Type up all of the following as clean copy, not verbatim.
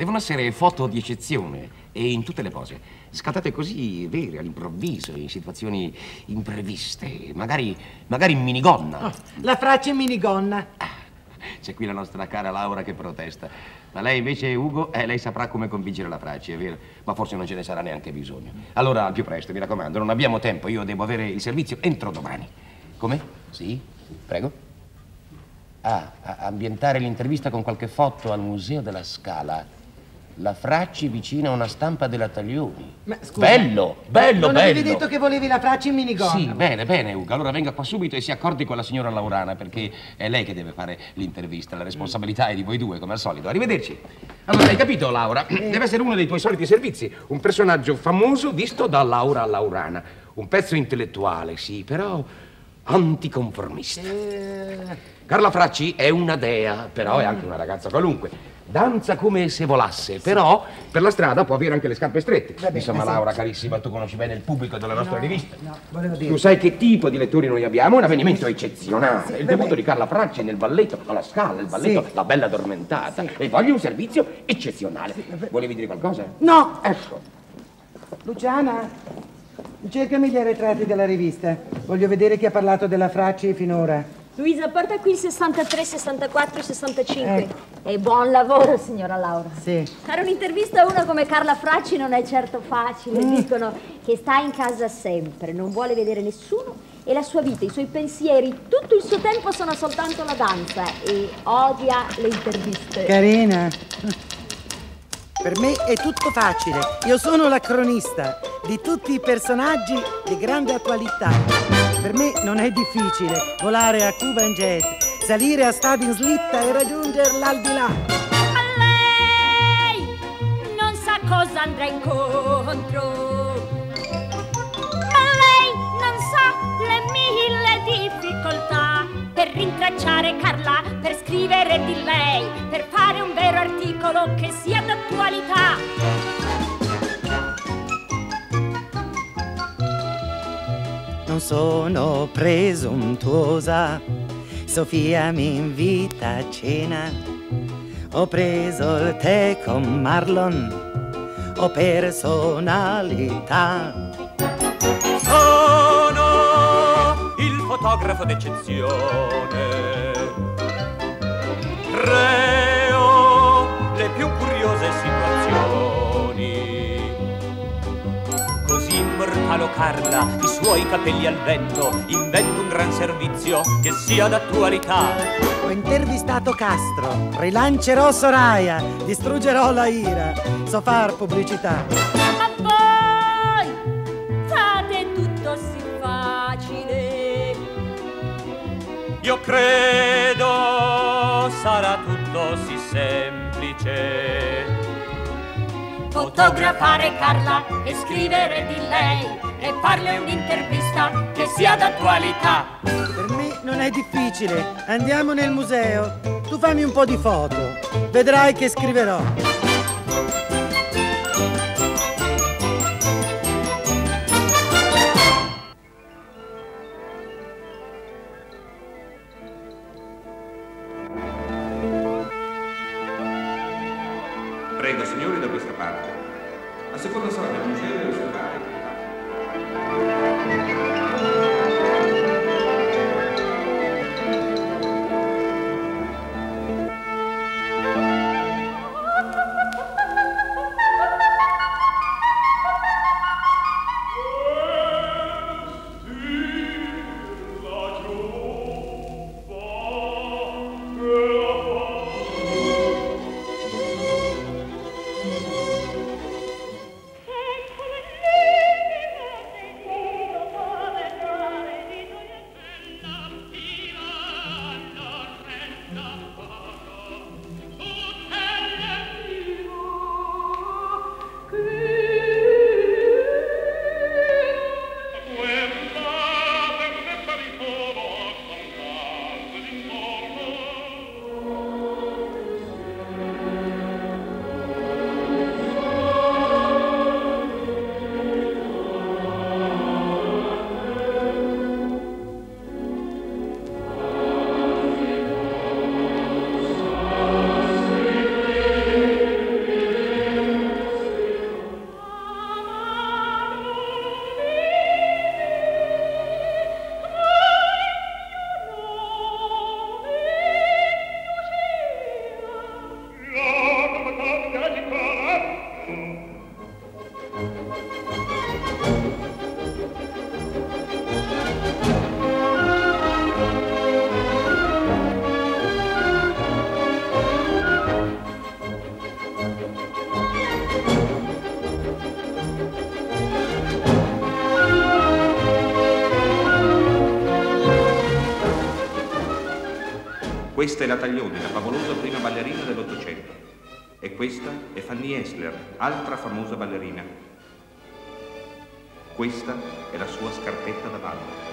Devono essere foto di eccezione e in tutte le pose. Scattate così, vere, all'improvviso, in situazioni impreviste. Magari in minigonna. Oh, la Fracci in minigonna. C'è qui la nostra cara Laura che protesta. Ma lei invece, Ugo, lei saprà come convincere la Fracci, è vero? Ma forse non ce ne sarà neanche bisogno. Allora, al più presto, mi raccomando, non abbiamo tempo. Io devo avere il servizio entro domani. Come? Sì? Prego. Ambientare l'intervista con qualche foto al Museo della Scala. La Fracci vicina a una stampa della Taglioni. Ma scusa, bello, bello. Non avevi detto che volevi la Fracci in minigonna? Sì, bene, Ugo. Allora venga qua subito e si accordi con la signora Laurana, perché è lei che deve fare l'intervista. La responsabilità è di voi due, come al solito. Arrivederci. Allora, hai capito, Laura? Deve essere uno dei tuoi soliti servizi. Un personaggio famoso visto da Laura Laurana. Un pezzo intellettuale, sì, però anticonformista. Carla Fracci è una dea, però è anche una ragazza qualunque. Danza come se volasse, però per la strada può avere anche le scarpe strette. Vabbè, Insomma, Laura, carissima, tu conosci bene il pubblico della nostra rivista. No, volevo dire. Tu sai che tipo di lettori noi abbiamo? Un avvenimento eccezionale. Il debutto di Carla Fracci nel balletto alla Scala, il balletto La Bella Addormentata. E voglio un servizio eccezionale. Volevi dire qualcosa? No! Ecco. Luciana, cercami gli arretrati della rivista. Voglio vedere chi ha parlato della Fracci finora. Luisa, porta qui il 63, 64 e 65. E buon lavoro, signora Laura. Sì. Fare un'intervista a uno come Carla Fracci non è certo facile. Dicono che sta in casa sempre, non vuole vedere nessuno e la sua vita, i suoi pensieri, tutto il suo tempo sono soltanto la danza e odia le interviste. Carina. Per me è tutto facile. Io sono la cronista di tutti i personaggi di grande attualità. Per me non è difficile volare a Cuba in jet, salire a Stadi in slitta e raggiungere l'aldilà. Ma lei non sa cosa andrà incontro. Ma lei non sa le 1000 difficoltà per rintracciare Carla, per scrivere di lei, per fare un vero articolo che sia d'attualità. Non sono presuntuosa, Sofia mi invita a cena. Ho preso il tè con Marlon, ho personalità. Sono il fotografo d'eccezione, creo le più curiose situazioni. Così immortalo Carla, i suoi capelli al vento, invento un gran servizio che sia d'attualità. Ho intervistato Castro, rilancerò Soraya, distruggerò la ira, so far pubblicità. Ma voi fate tutto sì facile. Io credo sarà tutto sì semplice. Fotografare Carla e scrivere di lei e farle un'intervista che sia d'attualità. Per me non è difficile. Andiamo nel museo. Tu fammi un po' di foto. Vedrai che scriverò. Prego, signori, da questa parte. La seconda sala del museo deve osservare. Questa è la Taglioni, la favolosa prima ballerina dell'Ottocento. E questa è Fanny Esler, altra famosa ballerina. Questa è la sua scarpetta da ballo.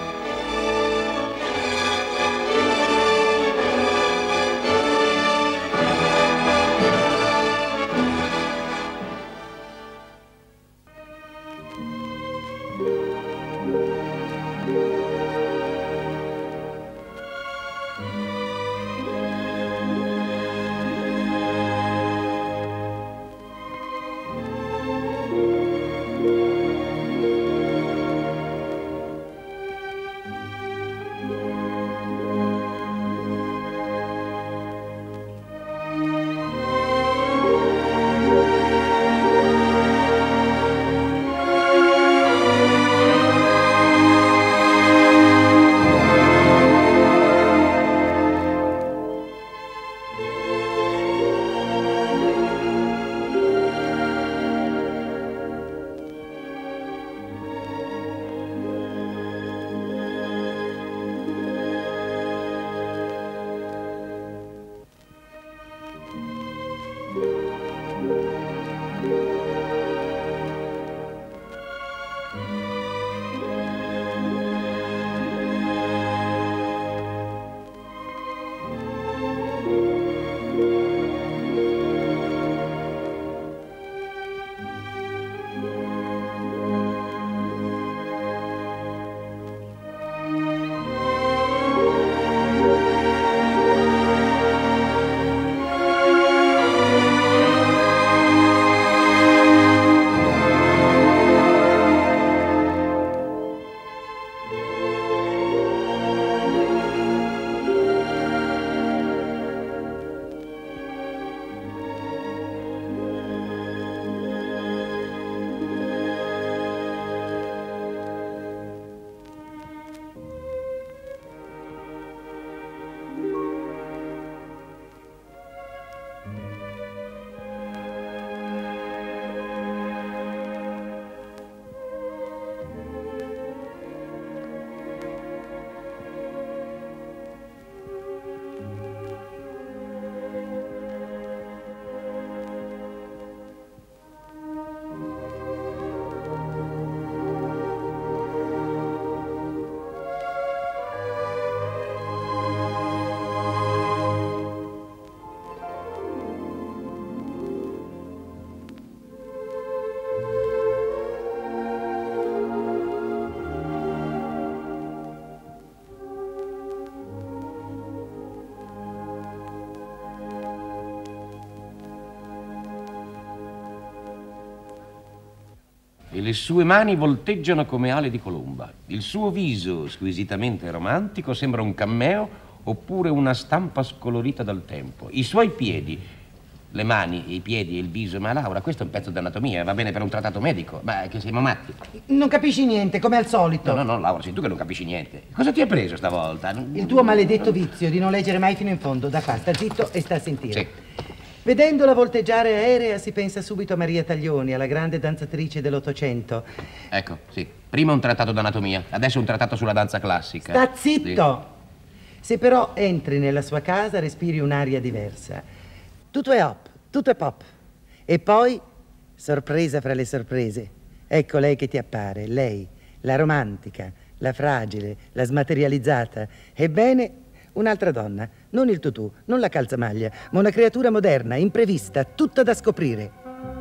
E le sue mani volteggiano come ali di colomba. Il suo viso, squisitamente romantico, sembra un cammeo oppure una stampa scolorita dal tempo. I suoi piedi, le mani, i piedi e il viso, ma Laura, questo è un pezzo d'anatomia, va bene per un trattato medico, ma che siamo matti? Non capisci niente, come al solito. No, Laura, sei tu che non capisci niente. Cosa ti hai preso stavolta? Il tuo maledetto vizio di non leggere mai fino in fondo. Da qua, sta zitto e sta a sentire. Sì. Vedendola volteggiare aerea si pensa subito a Maria Taglioni, alla grande danzatrice dell'Ottocento. Ecco, sì. Prima un trattato d'anatomia, adesso un trattato sulla danza classica. Sta zitto! Sì. Se però entri nella sua casa respiri un'aria diversa. Tutto è hop, tutto è pop. E poi, sorpresa fra le sorprese, ecco lei che ti appare, lei, la romantica, la fragile, la smaterializzata. Ebbene, un'altra donna, non il tutù, non la calzamaglia, ma una creatura moderna, imprevista, tutta da scoprire.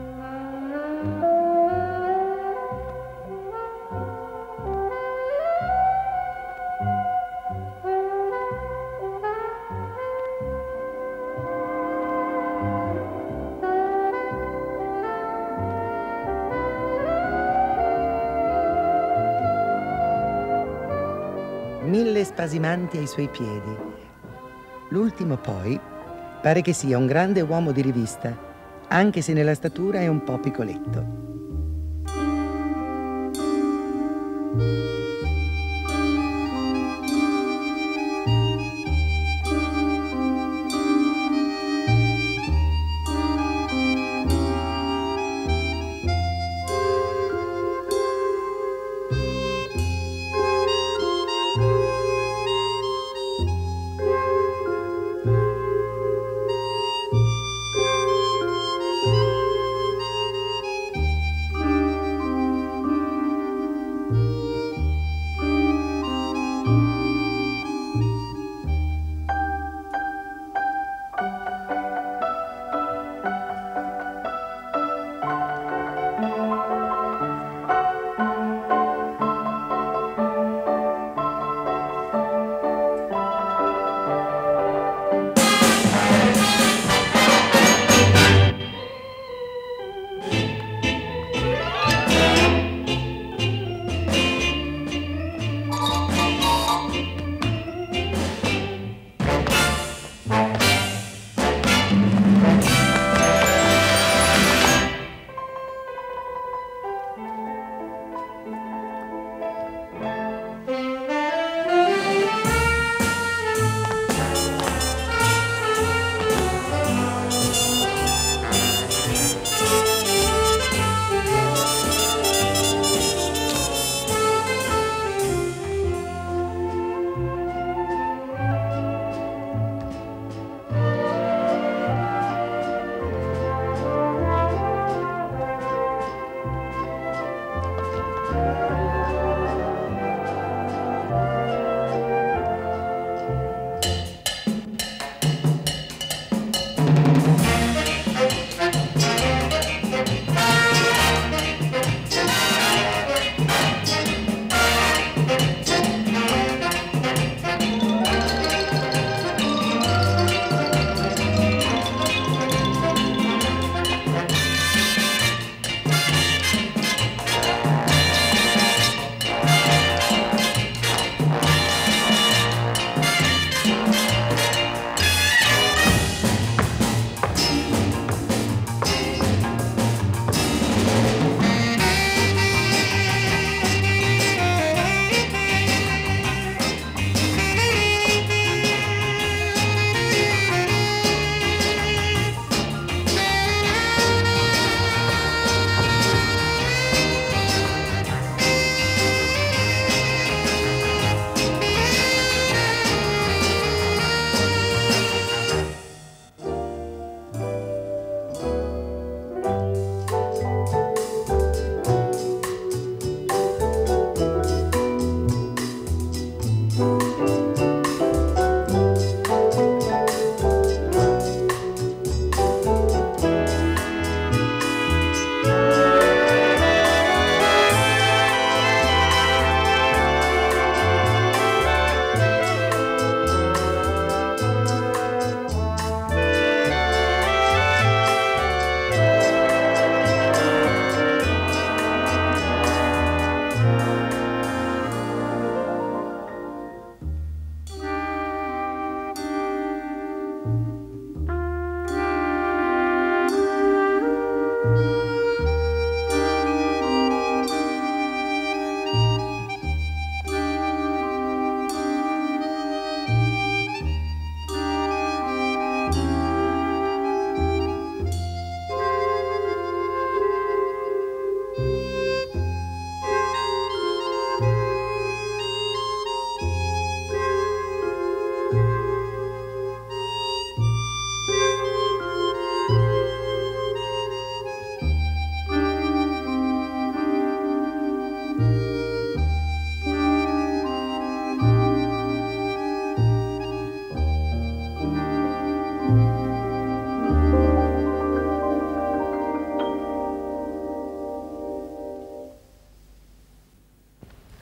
Mille spasimanti ai suoi piedi. L'ultimo poi pare che sia un grande uomo di rivista, anche se nella statura è un po' piccoletto.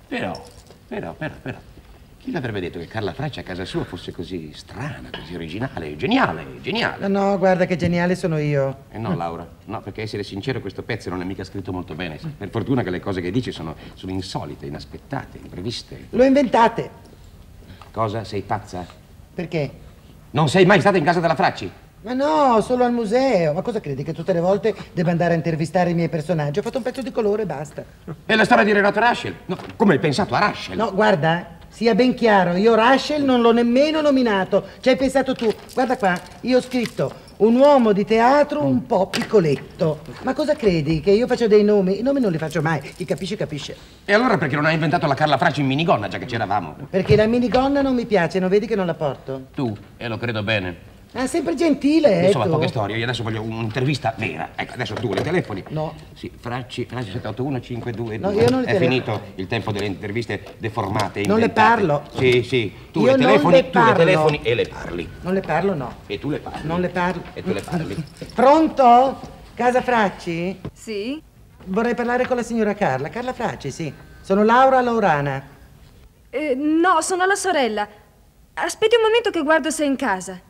Però. Chi l'avrebbe detto che Carla Fracci a casa sua fosse così strana, così originale, geniale? No, guarda che geniale sono io. No, Laura, no, perché essere sincero questo pezzo non è mica scritto molto bene. Per fortuna che le cose che dici sono insolite, inaspettate, impreviste. Lo inventate. Cosa? Sei pazza? Perché? Non sei mai stata in casa della Fracci? Ma no, solo al museo. Ma cosa credi che tutte le volte debba andare a intervistare i miei personaggi? Ho fatto un pezzo di colore e basta. E la storia di Renato Raschel? No, come hai pensato a Raschel? No, guarda, sia ben chiaro, io Raschel non l'ho nemmeno nominato. Ci hai pensato tu. Guarda qua, io ho scritto un uomo di teatro un po' piccoletto. Ma cosa credi? Che io faccio dei nomi? I nomi non li faccio mai. Chi capisce, capisce. E allora perché non hai inventato la Carla Fracci in minigonna, già che c'eravamo? Perché la minigonna non mi piace, non vedi che non la porto? Tu, e lo credo bene. Ah, sempre gentile, Insomma, tu. poche storie. Io adesso voglio un'intervista vera. Ecco, adesso tu le telefoni. No. Sì, Fracci 781-522. No, io non le È finito il tempo delle interviste deformate, Non le inventate. parlo. Sì. Tu Io le non telefoni, le tu le parlo. telefoni e le parli. Non le parlo, no. E tu le parli. Non le parlo. E tu le parli. Pronto? Casa Fracci? Sì? Vorrei parlare con la signora Carla. Carla Fracci, sì. Sono Laura Laurana. No, sono la sorella. Aspetti un momento che guardo se è in casa.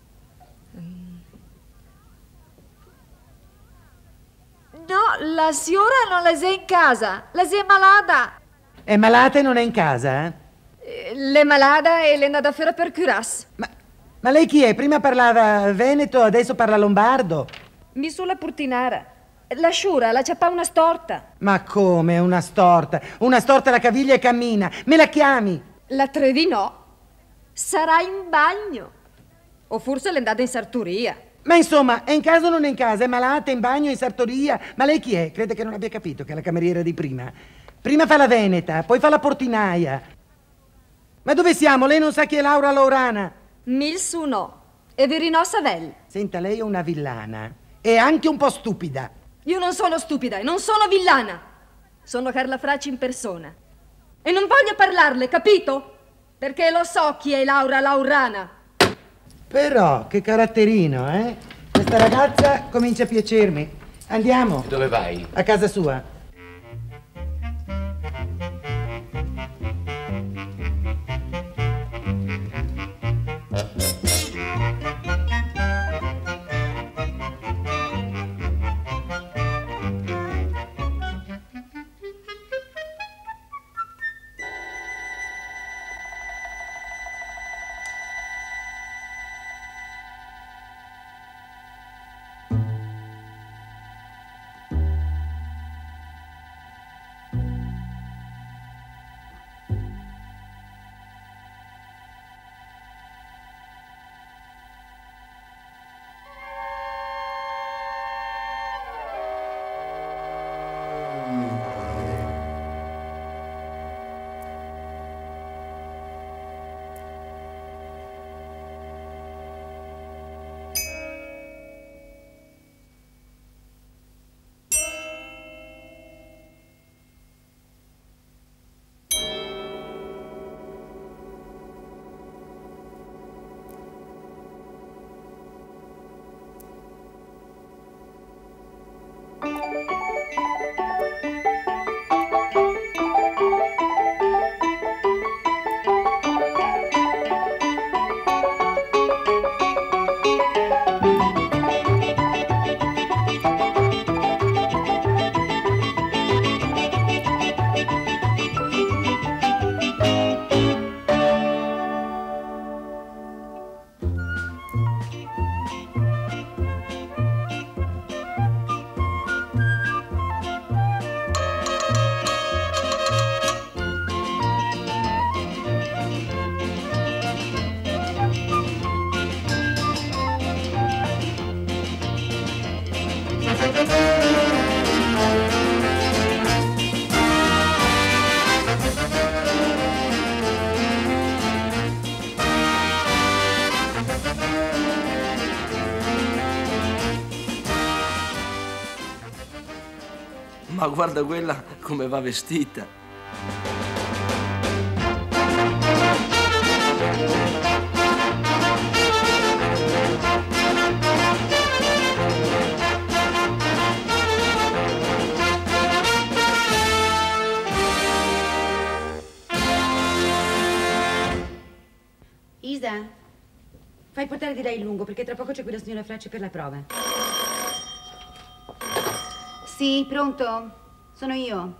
No, la signora non la sei in casa. La sei malata. È malata e non è in casa, eh? L'è malata e l'è andata a fare per curas. Ma lei chi è? Prima parlava veneto, adesso parla lombardo. Mi sulla purtinara. La sciura, la ciappa una storta. Ma come una storta? Una storta la caviglia e cammina. Me la chiami? La Trevi no. Sarà in bagno. O forse l'è andata in sartoria. Ma insomma, è in casa o non è in casa? È malata, è in bagno, è in sartoria? Ma lei chi è? Crede che non abbia capito che è la cameriera di prima? Prima fa la veneta, poi fa la portinaia. Ma dove siamo? Lei non sa chi è Laura Laurana? Mil su no. E Verino Savel. Senta, lei è una villana. E anche un po' stupida. Io non sono stupida e non sono villana. Sono Carla Fracci in persona. E non voglio parlarle, capito? Perché lo so chi è Laura Laurana. Però, che caratterino, eh? Questa ragazza comincia a piacermi. Andiamo. Dove vai? A casa sua. Ma guarda quella come va vestita. Isa, fai portare di lei il lungo, perché tra poco c'è qui la signora Fracci per la prova. Sì, pronto? Sono io.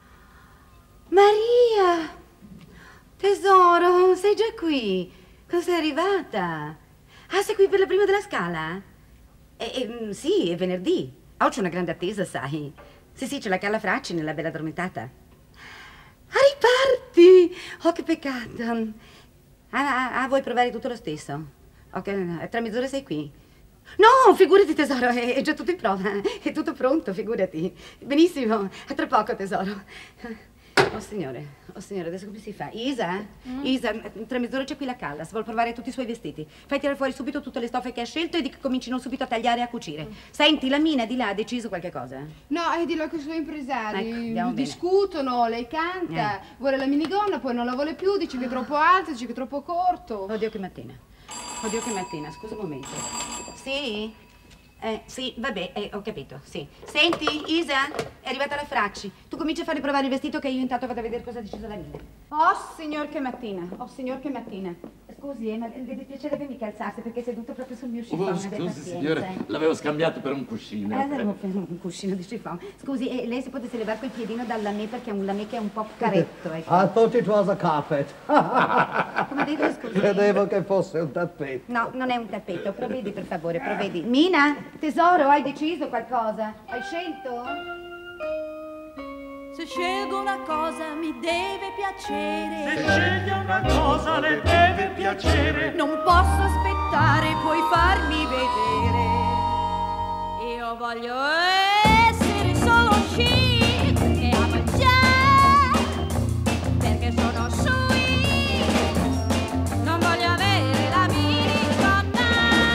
Maria! Tesoro, sei già qui? Cosa sei arrivata? Ah, sei qui per la prima della Scala? Sì, è venerdì. Oh, c'è una grande attesa, sai. Sì, c'è la Carla Fracci nella Bella Addormentata. Ah, riparti! Oh, che peccato. Vuoi provare tutto lo stesso? Ok, tra mezz'ora sei qui. No, figurati, tesoro, è già tutto in prova. È tutto pronto, figurati. Benissimo, a tra poco, tesoro. Oh signore, adesso come si fa? Isa? Isa, tra mezz'ora c'è qui la Callas, vuol provare tutti i suoi vestiti. Fai tirare fuori subito tutte le stoffe che ha scelto e di che comincino subito a tagliare e a cucire. Senti, la Mina di là ha deciso qualche cosa? No, è di là che sono impresari. Ecco, andiamo bene. Discutono, lei canta, vuole la minigonna, poi non la vuole più, dice che è troppo alta, dice che è troppo corto. Oddio che mattina, scusa un momento. Sì? Sì, vabbè, ho capito, sì. Senti, Isa, è arrivata la Fracci. Tu cominci a farle provare il vestito che io intanto vado a vedere cosa ha deciso la Mina. Oh, signor che mattina. Scusi, ma le dispiacerebbe mica alzarsi perché è seduto proprio sul mio chiffon. Scusi, signore, l'avevo scambiato per un cuscino. Un cuscino di chiffon. Scusi, lei si potesse levare quel piedino dal lamè perché è un lamè che è un po' caretto, ecco. I thought it was a carpet. Come dite, scusi? Credevo che fosse un tappeto. No, non è un tappeto. Provvedi, per favore, provvedi. Mina, tesoro, hai deciso qualcosa? Hai scelto? Se scelgo una cosa mi deve piacere. Se sceglie una cosa le deve piacere. Non posso aspettare, puoi farmi vedere. Io voglio essere solo chic e amo il jazz, perché sono sweet. Non voglio avere la minigonna.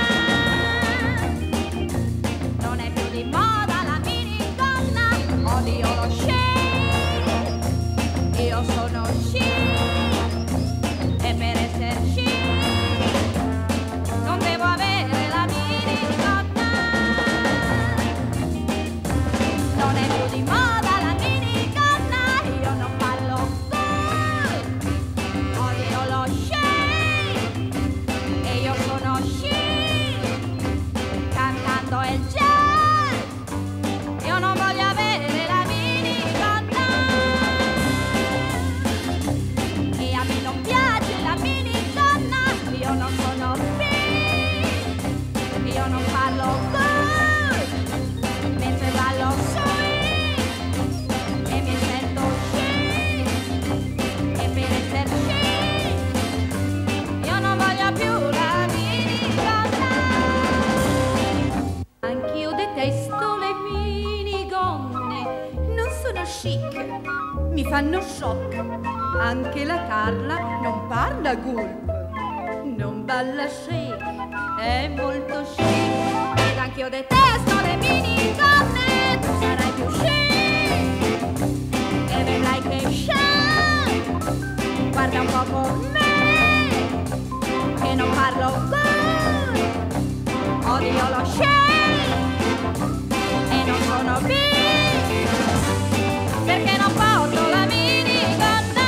Non è più di moda la minigonna. Odio lo chic. Io sono chic e per essere chic non devo avere la minigonna. Non è più di moda la minigonna, io non ballo cool. Odio lo chic e io sono chic cantando il jazz. Io non voglio avere la minigonna. E a me non piace la minigonna, io non sono free, io non parlo good, mentre ballo sweet, e mi sento chic, e per essere chic, io non voglio più la minigonna. Anch'io detesto le minigonne, non sono chic, mi fanno shock. Anche la Carla non parla gulp, non balla chic, è molto chic. Ed anch'io detesto le minigonne, tu sarai più chic e vedrai che shine. Guarda un po' con me, che non parlo good, odio lo chic e non sono big, perché non porto la minigonna.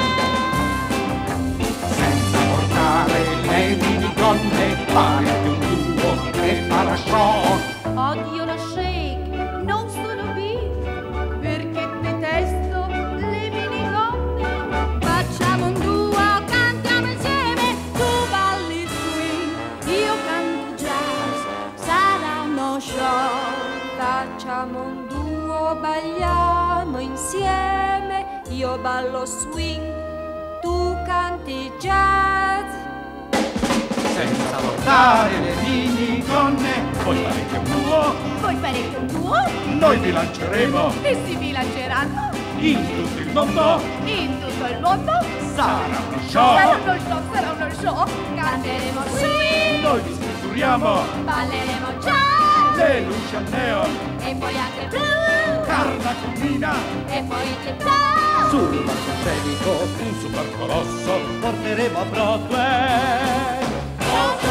Senza portare le minigonne, fare più un duo e parashock. Odio lo shake, non sono big, perché detesto le minigonne. Facciamo un duo, cantiamo insieme, tu balli swing, io canto jazz, sarà uno show. Facciamo un duo, balliamo insieme, io ballo swing, tu canti jazz. Senza portare le minigonne, voi farete un duo, Voi farete un duo noi vi lanceremo e si bilanceranno in tutto il mondo. in tutto il mondo. Sarà uno show, Sarà uno show, canteremo swing, noi vi sussurriamo balleremo jazz le luci al neon, e poi anche blu Carla con Mina, e poi il jazz. Sul palcoscenico un super colosso. porteremo a Broadway. Oh,